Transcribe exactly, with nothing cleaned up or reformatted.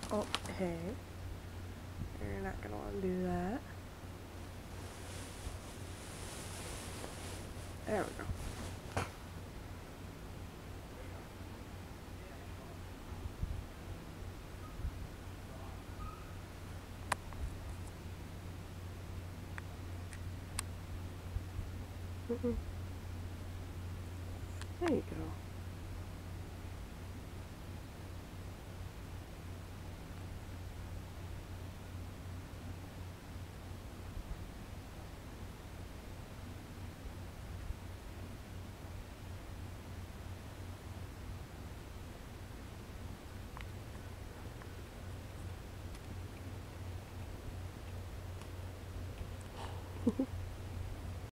Oh, hey. You're not gonna want to do that. There we go. Mm-mm. There you go.